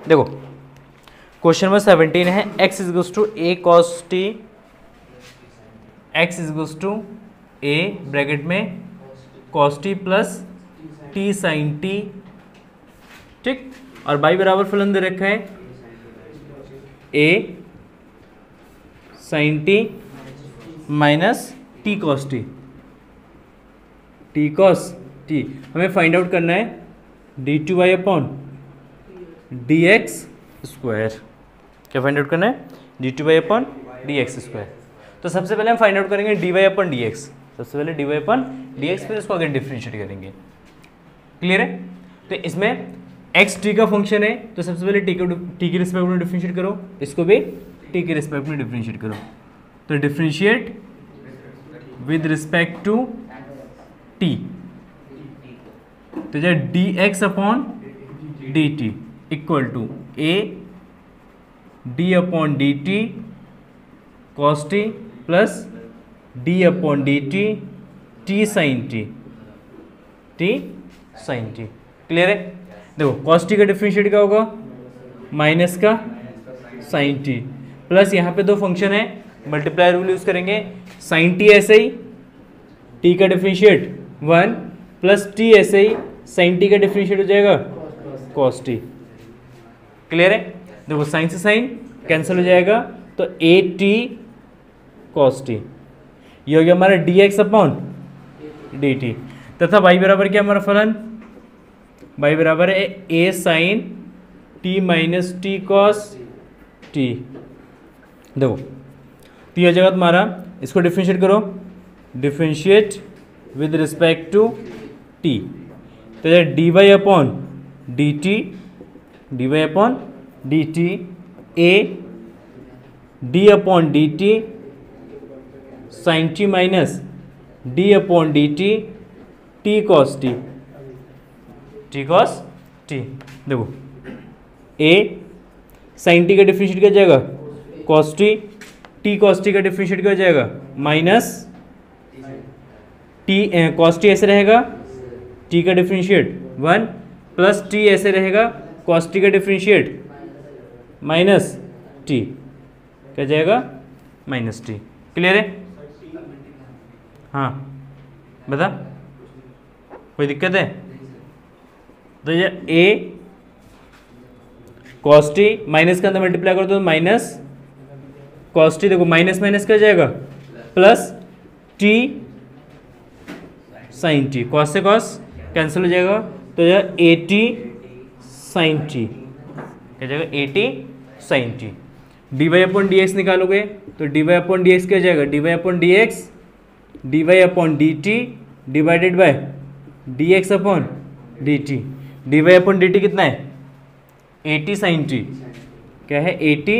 देखो question number 17 है x is two a cos t, x is two a bracket में cos t plus t sine t, ठीक, और y बराबर फलन दे रखा है a sine t minus t cos t, t cos t हमें फाइंड आउट करना है d two y upon d x square. क्या फाइंड आउट करना है? D two y upon d x square. तो सबसे पहले हम फाइंड आउट करेंगे D y upon d x, सबसे पहले d y upon d x, फिर इसको अगेन डिफ्रेंशिएट करेंगे। क्लियर है? तो इसमें एक्स टी का फंक्शन है, तो सबसे पहले टी के रिस्पेक्ट में डिफ्रेंशिएट करो, इसको भी टी के रिस्पेक्ट में डिफ्रेंशिएट करो। तो differentiate with respect to t, तो जो d x upon d t equal to a d upon d t cos t plus d upon d t t sine t, t sine t. Clear है? देखो cos t का differentiate क्या होगा? Minus का sign T, plus यहाँ पे दो function है, मल्टीप्लायर रूल यूज करेंगे, साइन टी ऐसे ही, टी का डिफरेंशिएट 1 प्लस टी ऐसे ही, साइन टी का डिफरेंशिएट हो जाएगा कॉस टी। क्लियर है? देखो साइन से साइन कैंसिल हो जाएगा, तो ए टी कॉस टी, ये हो गया हमारा d x upon d t, तथा वाई बराबर क्या हमारा फलन? वाई बराबर है a sine t minus t cos t. देखो तो ये हो जाएगा तुम्हारा, इसको डिफरेंशिएट करो, differentiate with respect to t, तो d y upon d t, d y upon d t a d upon d t sine t minus d upon d t t cos t, t cos t. देखो ए sine t का differentiate क्या जाएगा? Cos t, t cos t का differentiate क्या हो जाएगा? Minus t cos T ऐसे रहेगा, टी का डिफरेंशिएट 1 प्लस टी ऐसे रहेगा, कॉस टी का डिफरेंशिएट माइनस टी, क्या जाएगा? Minus T. क्लियर है? हाँ बता, कोई दिक्कत है? तो ये ए कॉस टी माइनस के अंदर मल्टीप्लाई करो तो माइनस कॉस टी, देखो माइनस माइनस क्या जाएगा? Plus t sine t, cos से कॉस कैंसिल हो जाएगा, तो यह ए टी साइन टी, क्या जाएगा? A t sine t. D y upon d x निकालोगे तो d y upon d x क्या जाएगा? D y upon d x d y upon d t divided by d x upon d t. D y upon d t कितना है? A t sine t, क्या है? A t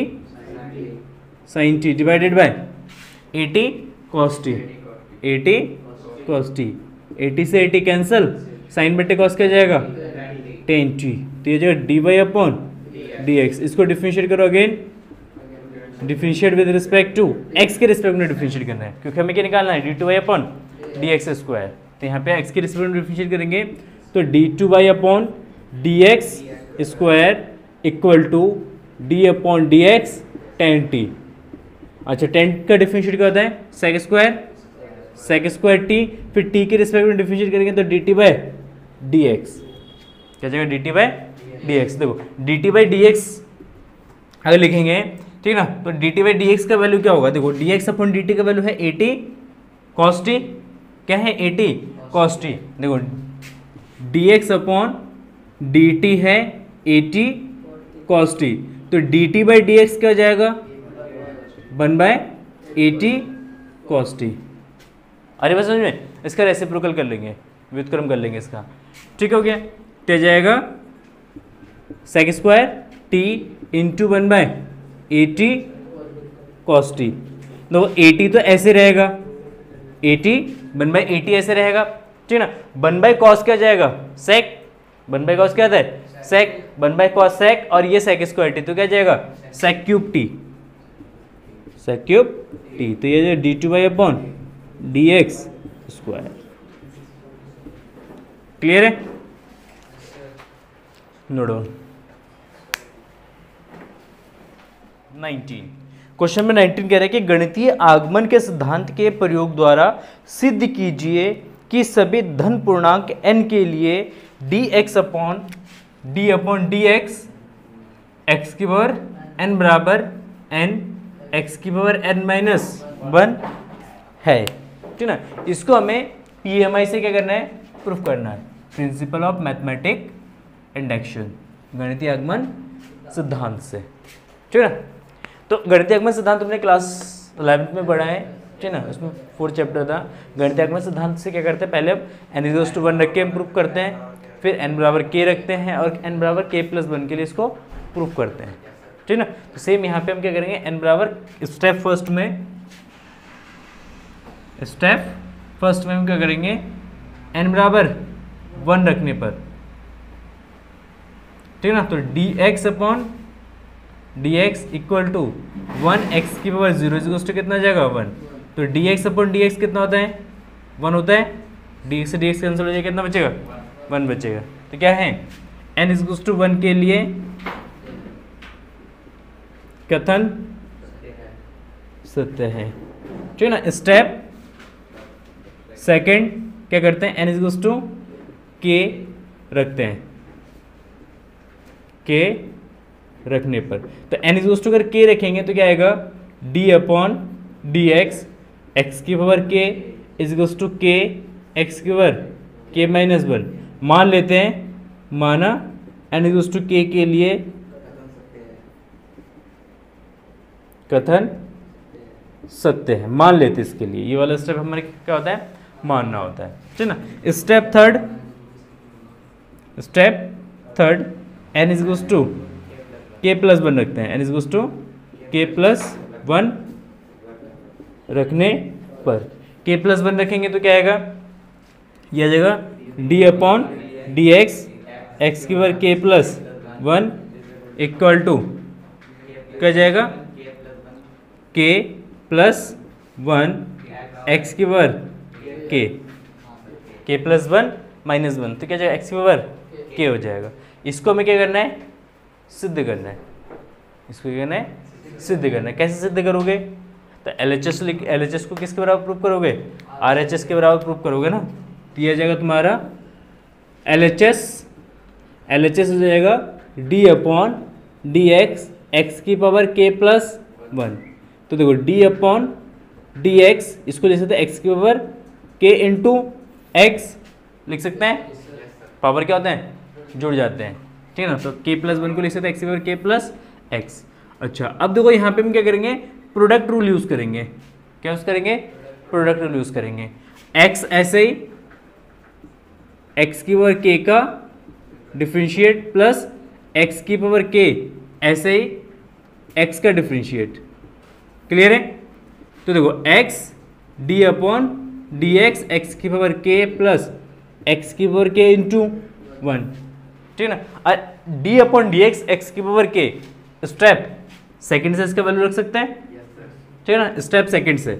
sine t divided by a t cos t, a t cos t, a t से A T cancel, sine बटे cos क्या जाएगा? Tan t, तो ये जाएगा d y upon d x. इसको डिफरेंशिएट करो again, differentiate with respect to x के रिस्पेक्ट में डिफरेंशिएट करना है, क्योंकि हमें क्या निकालना है? D two y upon d x square. तो यहाँ पे एक्स के रिस्पेक्ट में डिफरेंशिएट करेंगे, तो d two y upon d x square equal to d upon d x tan t. अच्छा टेन का डिफरेंशिएट क्या होता है? Sec square, sec square t, फिर टी के रिस्पेक्ट में डिफरेंशिएट करेंगे तो d t by d x, क्या जाएगा? D t by d x. देखो d t by d x अगर लिखेंगे, ठीक ना, तो d t by d x का वैल्यू क्या होगा? देखो d x upon d t का वैल्यू है ए टी कॉस टी, क्या है? A t cos t. देखो d x upon d t है ए टी कॉस टी, तो d t by d x क्या हो जाएगा? 1 by a t cos t. अरे बस समझ में, इसका रेसिप्रोकल कर लेंगे, व्युत्क्रम कर लेंगे इसका, ठीक हो गया? तो जाएगा sec square t into 1 by a t cos t. देखो ए टी तो ऐसे रहेगा, a t 1 by a t ऐसे रहेगा, ठीक ना। 1 बाय कॉस क्या जाएगा? सेक, 1 बाय कॉस क्या आता है? सेक, 1 बाय कॉस सेक, और ये सेक स्क्वायर टी, तो क्या जाएगा? Sec cube t, sec cube t. तो ये d two y upon d x square. Clear है? Note down. 19। क्वेश्चन में 19 कह रहे हैं कि गणितीय आगमन के सिद्धांत के प्रयोग द्वारा सिद्ध कीजिए कि सभी धन पूर्णांक n के लिए dx अपॉन dx x की पावर n बराबर n x की पावर n माइनस 1 है। ठीक ना, इसको हमें PMI से क्या करना है, प्रूफ करना है, प्रिंसिपल ऑफ मैथमेटिक इंडक्शन, गणितीय आगमन सिद्धांत से। ठीक है ना, तो गणितीय आगमन सिद्धांत तुमने क्लास 11th में पढ़ा है। ठीक है ना, उसमें 4th चैप्टर था। गणितीय आगमन सिद्धांत से क्या करते हैं, पहले अब n=1 रख के हम प्रूफ करते हैं, फिर n बराबर k रखते हैं और n बराबर k+1 के लिए इसको प्रूफ करते हैं। ठीक है ना, तो सेम यहाँ पे हम क्या करेंगे, n बराबर स्टेप फर्स्ट में हम क्या करेंगे, n बराबर 1 रखने पर, ठीक है ना, तो dx अपॉन dx इक्वल टू 1 x की पावर 0 इज कितना जाएगा 1, तो dx अपॉन dx कितना होता है 1 होता है, dx से dx कैंसिल हो जाएगा, कितना बचेगा 1 बचेगा। तो क्या है n इज टू 1 के लिए कथन सत्य है। ठीक है ना, स्टेप सेकंड क्या करते हैं, n इज टू k रखते हैं, k रखने पर, तो n इज टू अगर k रखेंगे तो क्या आएगा d अपॉन dx x की power k is to k x की पावर k माइनस 1 मान लेते हैं, माना n इज टू k के लिए कथन सत्य है, मान लेते हैं इसके लिए। ये वाला स्टेप हमारे क्या होता है, मानना होता है। ठीक है ना, step third n is to k+1 रखते हैं, n इज टू k+1 रखने पर, k+1 रखेंगे तो क्या आएगा, यह आ जाएगा d अपॉन dx x की पावर k+1 इक्वल टू क्या जाएगा k+1 x की पावर k+1 माइनस 1, तो क्या जाएगा x की पावर k हो जाएगा। इसको हमें क्या करना है, सिद्ध करना है, इसको क्या करना है, सिद्ध करना है। कैसे सिद्ध करोगे, तो LHS को किसके बराबर प्रूफ करोगे, RHS के बराबर प्रूफ करोगे ना, तो ये आ जाएगा तुम्हारा LHS हो जाएगा d अपॉन dx x की पावर k+1, तो देखो d अपॉन dx इसको लिख सकते हैं x की पावर k इंटू x लिख सकते हैं, पावर क्या होते हैं, जुड़ जाते हैं। ठीक है ना, तो k+1 को लिख सकते हैं x की पावर k+x। अच्छा, अब देखो यहाँ पे हम क्या करेंगे, प्रोडक्ट रूल यूज करेंगे। क्या यूज करेंगे, प्रोडक्ट रूल यूज करेंगे। x ऐसे ही x की पावर k का डिफरेंशिएट प्लस x की पावर k ऐसे ही x का डिफरेंशिएट। क्लियर है, तो देखो x d upon dx x की पावर k प्लस x की पावर k इंटू 1। ठीक है ना, d अपॉन dx x की पावर k स्टेप सेकंड से इसका वैल्यू रख सकते हैं। ठीक है ना, स्टेप सेकंड से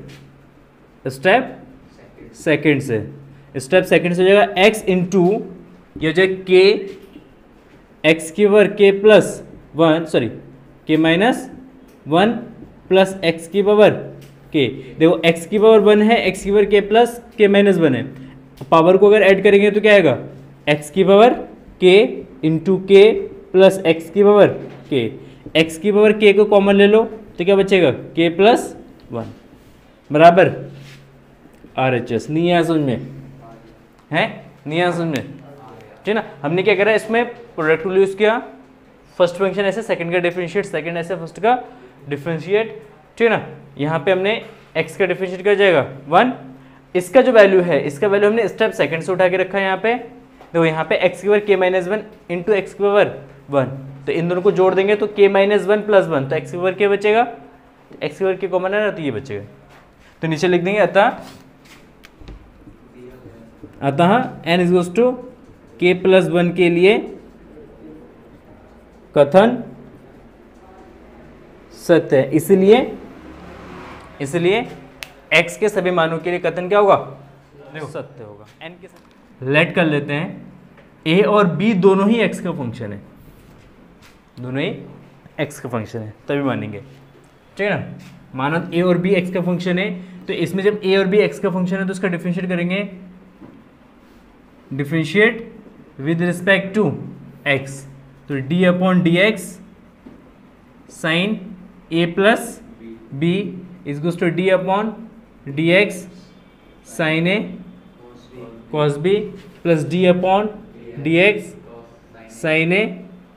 हो जाएगा x इंटू ये हो जाएगा k x की power k+1 sorry k minus 1 plus x की पावर k। देखो x की पावर 1 है, x की power k plus k minus 1 है, पावर को अगर ऐड करेंगे तो क्या आएगा, x की power k into k plus x की पावर k, x की पावर k को कॉमन ले लो तो क्या बचेगा k+1 बराबर RHS। नहीं आया समझ में, है नहीं आया समझ में। ठीक है ना, हमने क्या करा, इसमें प्रोडक्ट रूल यूज किया, फर्स्ट फंक्शन ऐसे सेकंड का डिफरेंशिएट, सेकंड ऐसे फर्स्ट का डिफरेंशिएट। ठीक है ना, यहाँ पे हमने x का डिफरेंशिएट कर जाएगा 1, इसका जो वैल्यू है, इसका वैल्यू हमने स्टेप सेकंड से उठा के रखा है। यहाँ पे देखो, यहाँ पे x की power k minus 1 into x की पावर 1, तो इन दोनों को जोड़ देंगे तो k माइनस 1 प्लस 1, तो x की पावर k बचेगा, x की पावर k कॉमन है ना, तो ये बचेगा। तो नीचे लिख देंगे अतः n इज टू k+1 के लिए कथन सत्य है, इसलिए x के सभी मानों के लिए कथन क्या होगा, देखो सत्य होगा। n के लेट कर लेते हैं a और b दोनों ही x का फंक्शन है, दोनों ही x का फंक्शन है, तभी मानेंगे। ठीक है ना। मानो ए और बी एक्स का फंक्शन है, तो इसमें जब ए और बी एक्स का फंक्शन है तो इसका डिफरेंशिएट करेंगे, differentiate with respect to x, तो d upon d x sine a plus b is goes to d upon d x sine a cos b plus d upon d x sine a,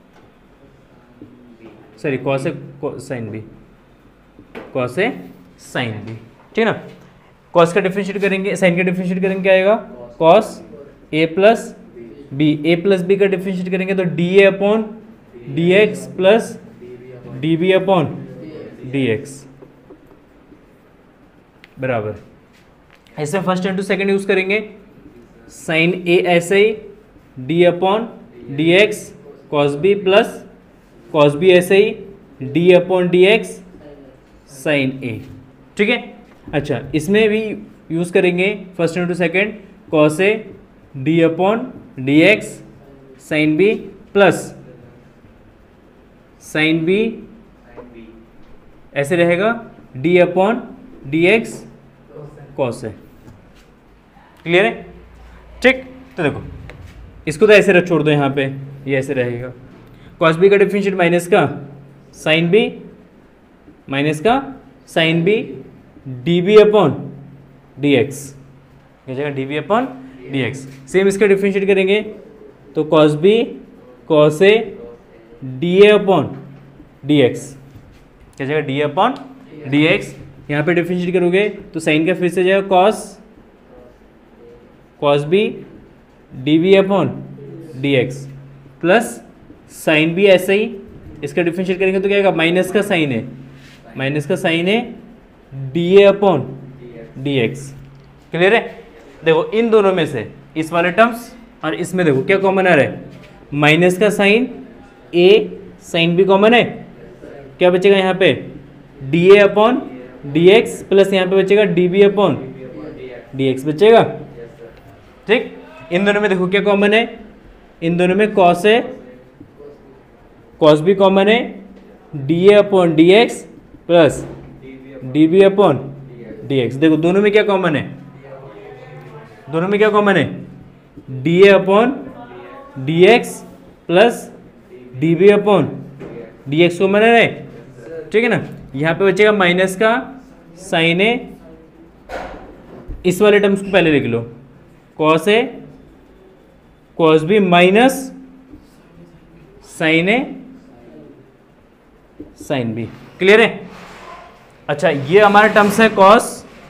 sorry cos a sine b, cos a sine b, ठीक है ना। Cos का differentiate करेंगे, sign का differentiate करेंगे, क्या आएगा cos a plus b, a plus b का डिफरेंशिएट करेंगे तो d a upon d x plus d b upon d x बराबर। ऐसे first and to second use करेंगे, साइन ए ऐसे ही d upon d x cos b plus cos b ऐसे ही d upon d x sine a, ठीक है। अच्छा, इसमें भी यूज करेंगे first and to second, cos a d upon d x sine b plus sine b ऐसे रहेगा d upon d x cos a, clear है, ठीक। तो देखो इसको तो ऐसे छोड़ दो, यहाँ पे ये ऐसे रहेगा, कॉस बी का डिफरेंशिएट माइनस का साइन बी माइनस का sine b d b upon d x, क्या जगह d b upon d x. Same इसका डिफरेंशिएट करेंगे तो cos b cos a d a upon d x, क्या जगह d a upon d x. यहाँ पे डिफरेंशिएट करोगे तो साइन का फिर से जाएगा cos b d b upon d x plus sine b ऐसे ही, इसका डिफरेंशिएट करेंगे तो क्या आएगा माइनस का साइन है, माइनस का साइन है d a upon d x, clear है। देखो इन दोनों में से इस वाले टर्म्स और इसमें देखो क्या कॉमन आ रहा है, माइनस का sine a sine b common है, क्या बचेगा यहाँ पे d a upon d x plus यहाँ पे बचेगा d b upon d x बचेगा, ठीक। इन दोनों में देखो क्या कॉमन है, इन दोनों में कॉस है कॉस बी कॉमन है, d a upon d x plus d b upon d x. देखो दोनों में क्या कॉमन है, दोनों में क्या कॉमन है, d a upon d x plus d b upon d x common है, ठीक है ना। यहाँ पे बचेगा माइनस का साइन ए, इस वाले टर्म्स को पहले लिख लो, cos a cos b minus sine a sine b, clear है। अच्छा, ये हमारा टर्म्स है कॉस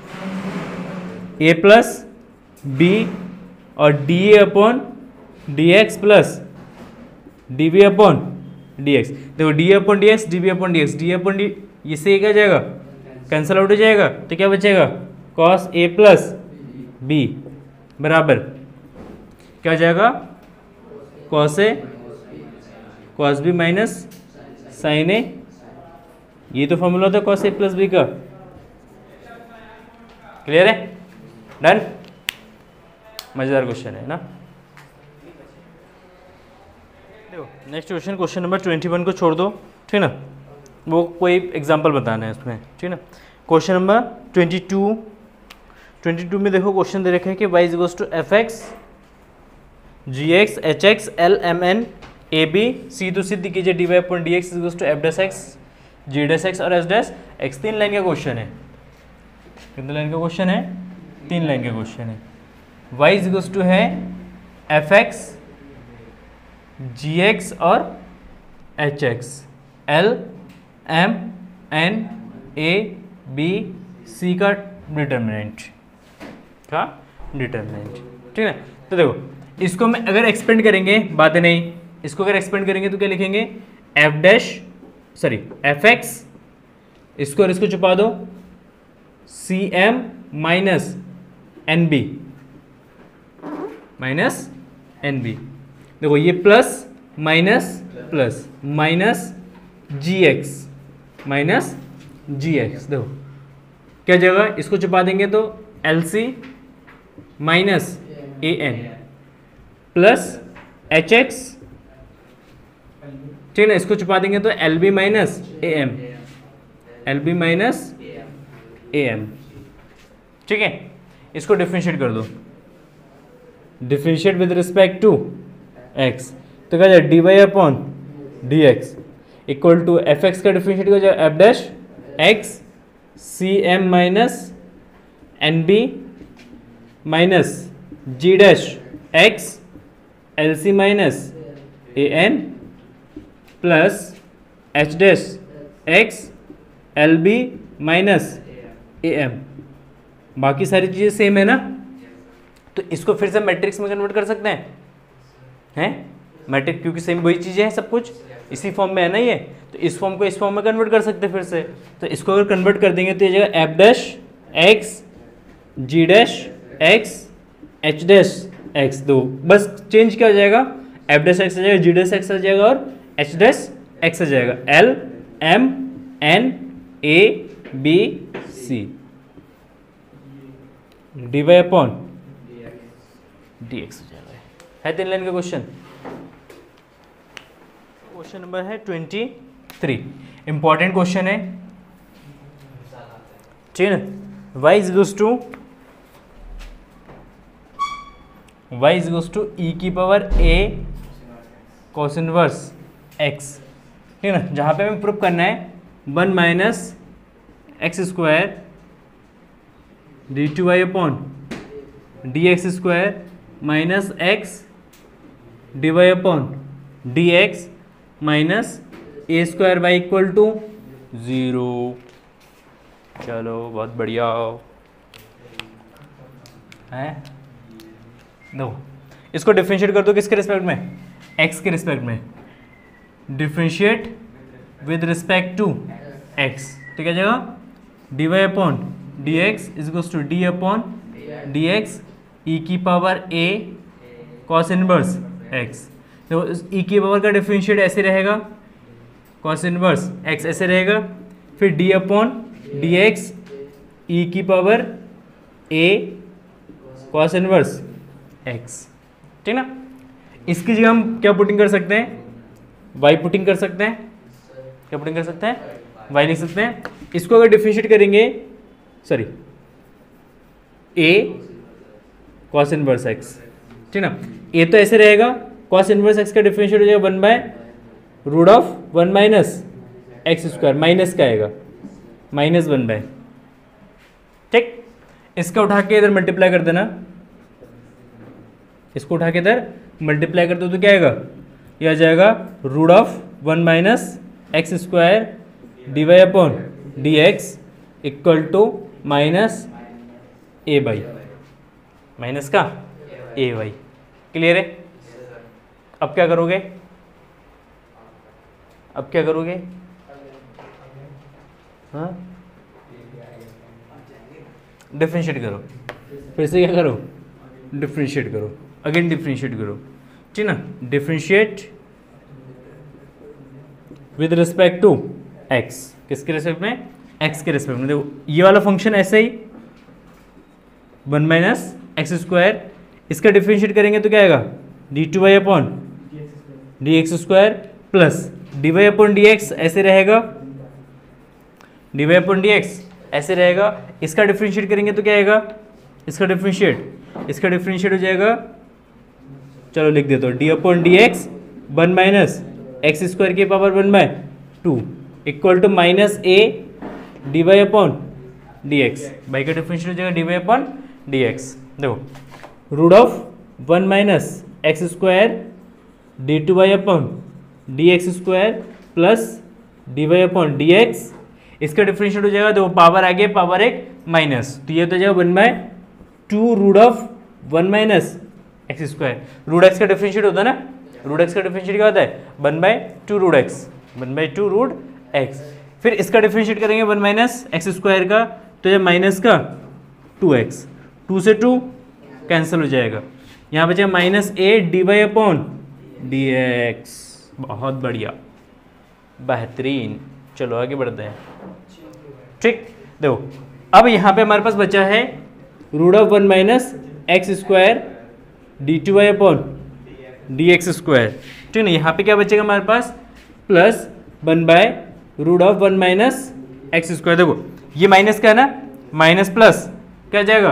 ए प्लस बी और d a upon d x plus d b upon d x. देखो d a upon d x d b upon d x, d a upon d, इससे क्या जाएगा कैंसिल आउट हो जाएगा, तो क्या बचेगा कॉस ए प्लस बी बराबर क्या हो जाएगा cos a cos b minus sine a, ये तो फॉर्मूला था कॉस ए प्लस बी का, क्लियर है, डन। मजेदार क्वेश्चन है ना। देखो नेक्स्ट क्वेश्चन, क्वेश्चन नंबर 21 को छोड़ दो, ठीक ना, वो कोई एग्जांपल बताना है उसमें, ठीक ना। क्वेश्चन नंबर 22 में देखो क्वेश्चन दे रखा है कि y is equals to f x g x h x l m n a b, c तो सिद्ध कीजिए d y upon d x is equals to f dash x g dash x और s dash x. 3 line का question है, कितने line का question है, 3 line का क्वेश्चन है। y इज इक्वल्स टू है एफ एक्स जी एक्स और h x l m n a b c का डिटर्मिनेंट, का डिटर्मिनेंट, ठीक है। तो देखो इसको मैं अगर एक्सपेंड करेंगे, बात नहीं, इसको अगर एक्सपेंड करेंगे तो क्या लिखेंगे f dash sorry f x, इसको और इसको छुपा दो, c m minus n b minus n b. देखो ये plus minus plus minus g x minus g x, देखो क्या जगह इसको छुपा देंगे तो l c minus a n plus h x, ठीक है ना, इसको छुपा देंगे तो l b minus a m, l b minus a m. ठीक है, इसको डिफ्रेंशिएट कर दो, differentiate with respect to x, तो क्या जाए d y upon d x equal to f x का डिफ्रेंशिएट हो जाए f dash x c m minus n b minus g dash x l c minus a n plus h dash x l b minus a m. बाकी सारी चीज़ें same है ना, तो इसको फिर से मैट्रिक्स में कन्वर्ट कर सकते हैं मैट्रिक्स, क्योंकि सेम वही चीज़ें हैं, सब कुछ इसी फॉर्म में है ना ये, तो इस फॉर्म को इस फॉर्म में कन्वर्ट कर सकते हैं फिर से। तो इसको अगर कन्वर्ट कर देंगे तो ये जगह f dash x g dash x h dash x, दो बस चेंज क्या हो जाएगा, एफ डैश एक्स आ जाएगा, जी डैश एक्स आ जाएगा और एच डैश एक्स आ जाएगा, l m n a b c d y upon d x हो जाएगा। है 3 लाइन का क्वेश्चन। क्वेश्चन नंबर है 23, इंपॉर्टेंट क्वेश्चन है, ठीक है ना। y इज टू ई की power a cos inverse x, ठीक है ना, जहाँ पे हमें प्रूव करना है 1 minus x square d two y upon d x square minus x d y upon d x minus a square y equal to 0। चलो बहुत बढ़िया है। दो इसको डिफरेंशिएट कर दो, किसके रिस्पेक्ट में, x के रिस्पेक्ट में, differentiate with respect to x, तो क्या जाएगा d y upon d x is to d upon d x e की power a cos inverse x। तो ई की पावर का डिफरेंशिएट ऐसे रहेगा, cos इनवर्स x ऐसे रहेगा, फिर d अपॉन डी एक्स ई की power a cos inverse x, ठीक ना। इसकी जगह हम क्या पुटिंग कर सकते हैं, y पुटिंग कर सकते हैं, क्या पुटिंग कर सकते हैं, y लिख सकते हैं। इसको अगर डिफरेंशिएट करेंगे, sorry a cos inverse x, ठीक ना, a तो ऐसे रहेगा, cos इनवर्स x का डिफरेंशिएट हो जाएगा 1 by root of 1 minus x square, minus का आएगा -1 बाय, ठीक। इसका उठा के इधर मल्टीप्लाई कर देना, इसको उठा के इधर मल्टीप्लाई कर दो तो क्या आएगा, ये आ जाएगा root of 1 minus x square d y upon d x equal to minus a by, minus का ए वाई। क्लियर है। अब क्या करोगे, अब क्या करोगे, हाँ डिफरेंशिएट करो, फिर से क्या करो, डिफरेंशिएट करो, अगेन डिफरेंशिएट करो, ठीक ना। Differentiate with respect to x, किसके रिस्पेक्ट में, x के रिस्पेक्ट में। देखो ये वाला फंक्शन ऐसे ही 1 माइनस एक्स स्क्वायर, इसका डिफरेंशिएट करेंगे तो क्या आएगा, d two y upon d x square plus d y upon d x ऐसे रहेगा, d y upon d x ऐसे रहेगा। इसका डिफरेंशिएट करेंगे तो क्या आएगा, इसका डिफरेंशिएट हो जाएगा, चलो लिख देता हूँ, d upon d x 1 minus x square की power 1 by 2 equal to minus a d y upon d x, by का डिफरेंशिएट हो जाएगा d y upon d x. देखो root of 1 minus x square d two y upon d x square plus d y upon d x, इसका differentiate हो जाएगा, देखो power आगे power एक माइनस, तो ये तो जाएगा 1 by 2 root of 1 minus x square. Root x का डिफरेंशिएट होता है ना, रूट एक्स का डिफरेंशिएट क्या होता है, 1 by 2 root x, 1 by 2 root x. फिर इसका डिफरेंशिएट करेंगे 1 माइनस एक्स स्क्वायर का, तो ये माइनस का 2x, 2 से 2 कैंसिल हो जाएगा, यहाँ बचेगा minus a d y upon d x. बहुत बढ़िया, बेहतरीन। चलो आगे बढ़ते हैं, ठीक। देखो अब यहाँ पे हमारे पास बचा है root of 1 minus x square d two y upon d x square, ठीक है ना। यहाँ पे क्या बचेगा हमारे पास, plus 1 by root of 1 minus x square. देखो ये माइनस का है ना, माइनस प्लस क्या जाएगा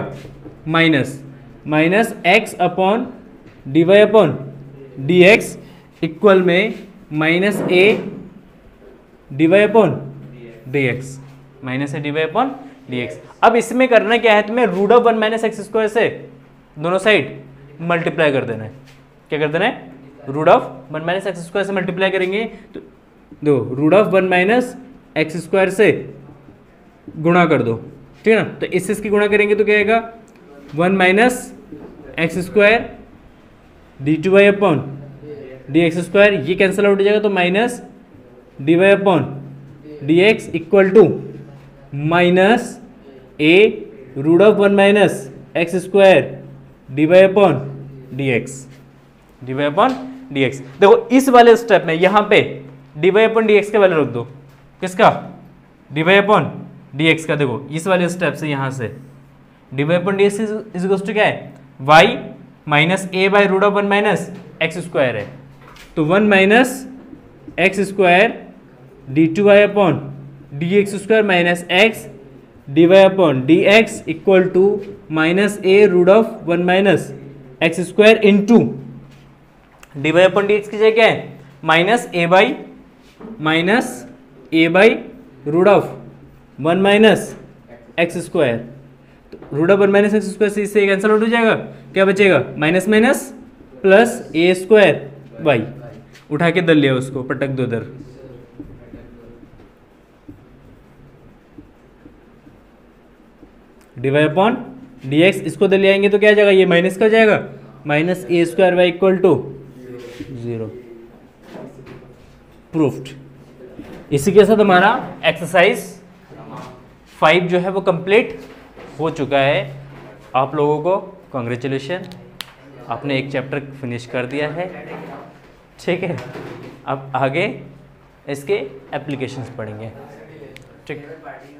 minus x upon d y upon d x equal में minus a d y upon d x, minus a d y upon d x. अब इसमें करना क्या है तुम्हें, root of 1 minus x square से दोनों साइड मल्टीप्लाई कर देना है। क्या कर देना है, root of 1 minus x square से मल्टीप्लाई करेंगे तो दो root of 1 minus x square से गुणा कर दो, ठीक है ना। तो इससे इसकी गुणा करेंगे तो क्या आएगा 1 minus x square d two y upon d x square, ये कैंसिल आउट हो जाएगा तो minus d y upon d x equal to minus a root of 1 minus x square d y upon d x, d y upon d x. देखो इस वाले step में यहाँ पे d y upon d x का value रख दो, किसका, d y upon d x का। देखो इस वाले स्टेप से यहाँ से d y upon d x is equal to क्या है, y minus a by root of 1 minus x square है, तो 1 minus x square d two y upon d x square minus x d y upon d x equal to minus a root of 1 minus x square into d y upon d x की जगह क्या है, minus a by root of 1 minus x square. तो root of 1 minus x square से इससे cancel out हो जाएगा, क्या बचेगा minus minus plus a square y, उठा के दल लिया उसको, पटक दो इधर, d y upon d x, इसको दल ले आएंगे तो क्या आ जाएगा, ये माइनस का जाएगा, minus a square y equal to 0। Proved. इसी के साथ हमारा एक्सरसाइज 5 जो है वो कंप्लीट हो चुका है। आप लोगों को कॉन्ग्रेचुलेशन, आपने एक चैप्टर फिनिश कर दिया है, ठीक है। अब आगे इसके एप्लीकेशंस पढ़ेंगे, ठीक।